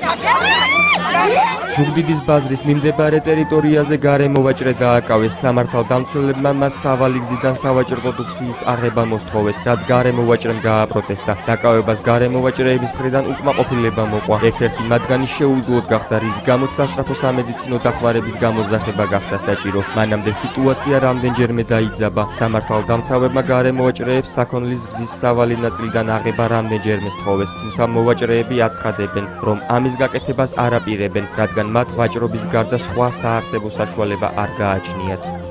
ზუგდიდის ბაზრის მიმდებარე ტერიტორიაზე გარემოვაჭრე დააკავეს. სამართალდამცველებმა მას სავალი გზიდან სავაჭრო პროდუქციის აღება მოსთხოვეს, რაც გარემოვაჭრემ გააპროტესტა. დაკავებას გარემოვაჭრეების მხრიდან უკმაყოფილება მოყვა. ერთ-ერთი მათგანი შეუძლოდ გახდა, რის გამოც სასწრაფო სამედიცინო დახმარების გამოზახება გახდა საჭირო. მანამდე სიტუაცია რამდენჯერმე დაიძაბა. სამართალდამცავებმა გარემოვაჭრეებს საქონლის გზის სავალი ნაწილიდან აღება რამდენჯერმე სთხოვეს, თუმცა მოვაჭრეები აცხადებენ, რომ ამის გაკეთებას არ აპირებენ, რადგან მათ ვაჭრობის გარდა სხვა საარსებო საშუალება არ გააჩნიათ.